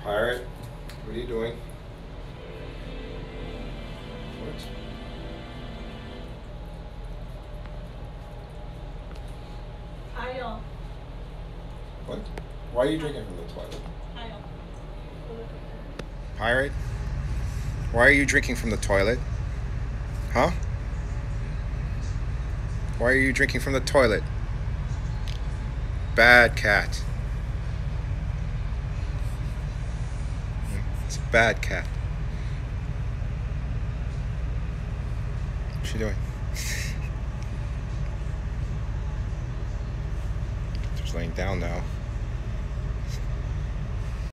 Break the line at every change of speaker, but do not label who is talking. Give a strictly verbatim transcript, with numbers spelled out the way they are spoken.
Pirate, what are you doing? What?
Kyle.
What? Why are you drinking from the toilet?
Kyle.
Pirate? Why are you drinking from the toilet? Huh? Why are you drinking from the toilet? Bad cat. It's a bad cat. What's she doing? She's laying down now.